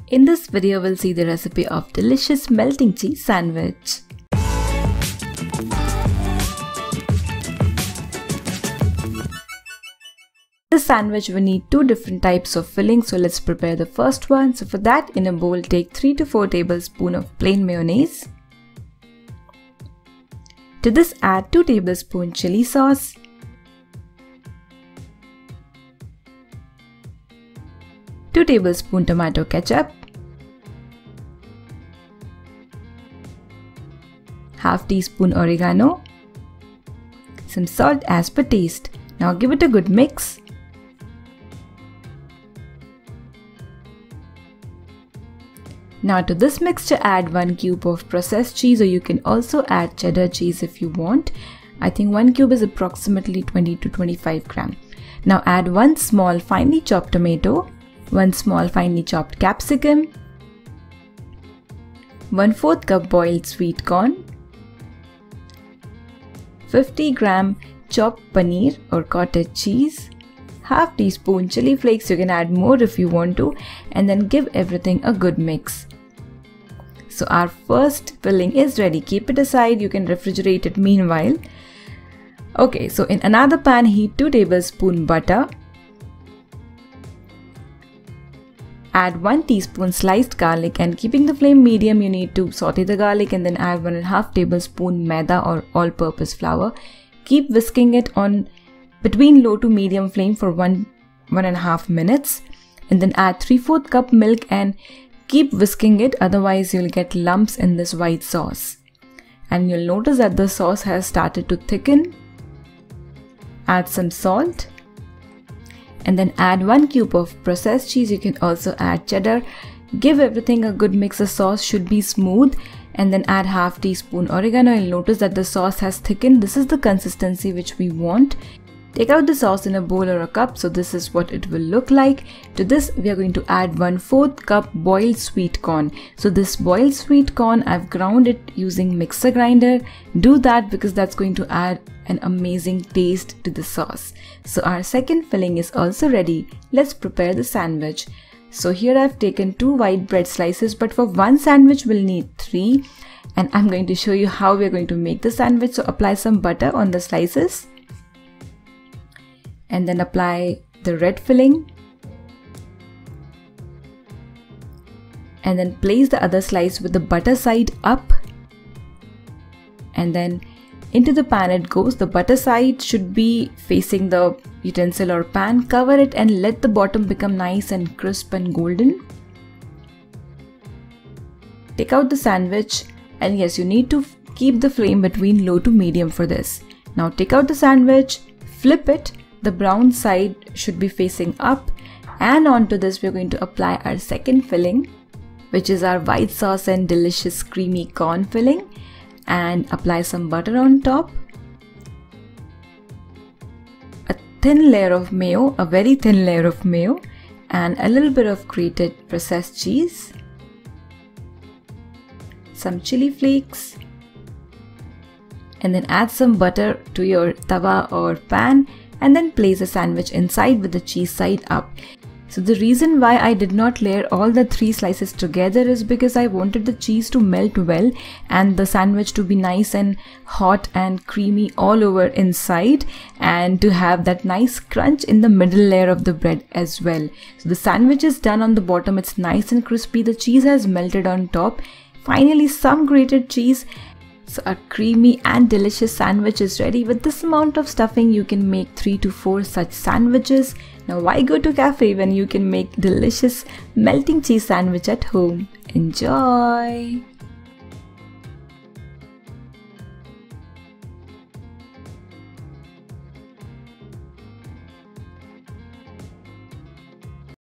In this video, we'll see the recipe of delicious melting cheese sandwich. This sandwich we need two different types of filling, so let's prepare the first one. So for that, in a bowl, take 3 to 4 tablespoons of plain mayonnaise. To this, add 2 tablespoons chili sauce, 2 tablespoons tomato ketchup, half teaspoon oregano, some salt as per taste. Now give it a good mix. Now to this mixture, add 1 cube of processed cheese, or you can also add cheddar cheese if you want. I think 1 cube is approximately 20 to 25 grams. Now add 1 small finely chopped tomato, 1 small finely chopped capsicum, 1/4 cup boiled sweet corn, 50 gram chopped paneer or cottage cheese, half teaspoon chili flakes, you can add more if you want to, and then give everything a good mix. So our first filling is ready. Keep it aside, you can refrigerate it meanwhile. Okay, so in another pan, heat 2 tablespoons butter. Add 1 teaspoon sliced garlic, and keeping the flame medium, you need to saute the garlic and then add 1.5 tablespoon maida or all-purpose flour. Keep whisking it on between low to medium flame for 1.5 minutes, and then add 3/4 cup milk and keep whisking it, otherwise you'll get lumps in this white sauce. And you'll notice that the sauce has started to thicken. Add some salt. And then add 1 cube of processed cheese. You can also add cheddar. Give everything a good mix. The sauce should be smooth. And then add half teaspoon oregano. You'll notice that the sauce has thickened. This is the consistency which we want. Take out the sauce in a bowl or a cup. So this is what it will look like. To this, we are going to add 1/4 cup boiled sweet corn. So this boiled sweet corn, I've ground it using mixer grinder. Do that because that's going to add an amazing taste to the sauce. So our second filling is also ready. Let's prepare the sandwich. So here I've taken 2 white bread slices, but for one sandwich we'll need 3. And I'm going to show you how we're going to make the sandwich. So apply some butter on the slices. And then apply the red filling. And then place the other slice with the butter side up. And then into the pan it goes. The butter side should be facing the utensil or pan. Cover it and let the bottom become nice and crisp and golden. Take out the sandwich, and yes, you need to keep the flame between low to medium for this. Now take out the sandwich, flip it. The brown side should be facing up, and onto this we're going to apply our second filling, which is our white sauce and delicious creamy corn filling. And apply some butter on top, a thin layer of mayo, a very thin layer of mayo, and a little bit of grated processed cheese, some chili flakes, and then add some butter to your tawa or pan, and then place the sandwich inside with the cheese side up. So the reason why I did not layer all the 3 slices together is because I wanted the cheese to melt well and the sandwich to be nice and hot and creamy all over inside, and to have that nice crunch in the middle layer of the bread as well. So the sandwich is done on the bottom, it's nice and crispy, the cheese has melted on top. Finally, some grated cheese. So a creamy and delicious sandwich is ready. With this amount of stuffing, you can make 3 to 4 such sandwiches. Now why go to cafe when you can make delicious melting cheese sandwich at home? Enjoy!